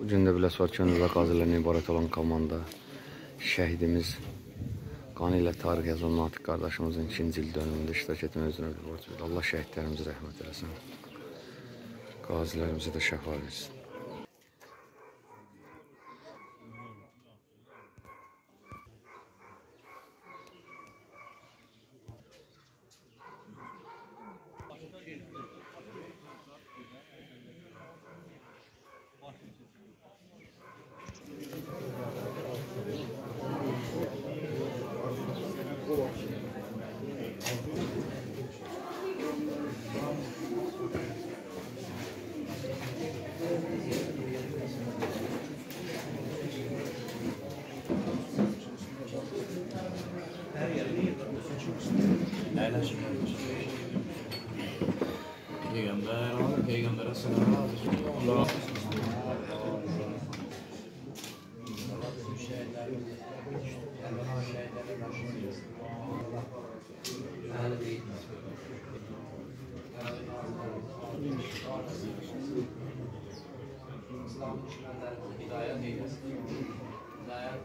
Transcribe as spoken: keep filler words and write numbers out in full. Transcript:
Bugün də Biləsuvar könüllü qazilərindən ibarət olan komanda şəhidimiz, qanı ilə tarix yazan Natiq qardaşımızın ikinci il dönümündə iştirak etmək özünə bir borc verir. Allah şəhidlərimizi rəhmət eləsin, qazilərimizi də şəfa versin. Peygamber, Peygamber'e selam. Allah. İslam düşmanlarına hidayet eylesin. Hidayet